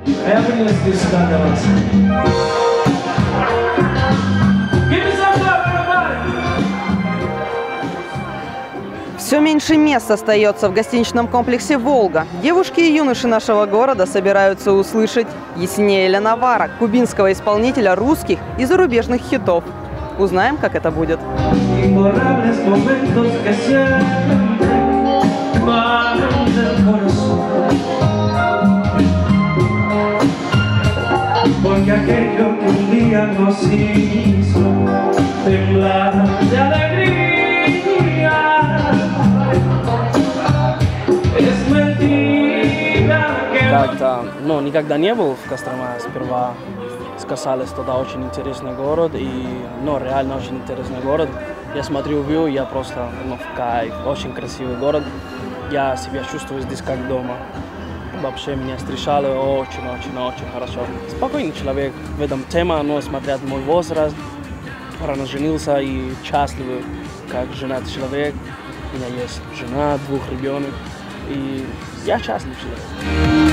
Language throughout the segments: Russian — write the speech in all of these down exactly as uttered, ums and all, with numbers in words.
Все меньше мест остается в гостиничном комплексе «Волга». Девушки и юноши нашего города собираются услышать Яснеэля Навара, кубинского исполнителя русских и зарубежных хитов. Узнаем, как это будет. Как-то, ну, никогда не был в Костроме. Сперва сказали, что да, очень интересный город, и, ну, реально очень интересный город. Я смотрю вью, я просто, ну, в кайф. Очень красивый город. Я себя чувствую здесь как дома. Вообще меня встречали очень-очень-очень хорошо. Спокойный человек в этом теме, но смотря мой возраст, рано женился и счастливый, как женатый человек. У меня есть жена, двух ребенок, и я счастлив человек.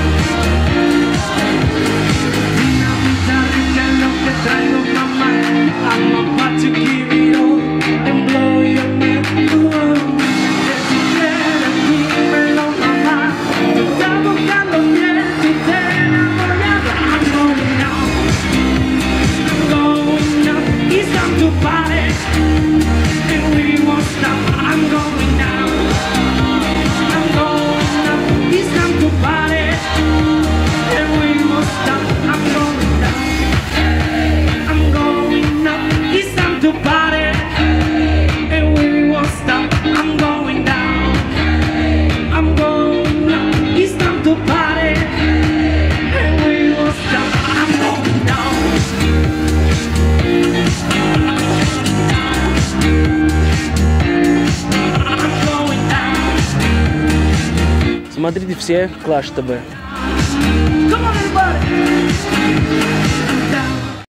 Смотрите все Клаш ТВ. Come on, everybody!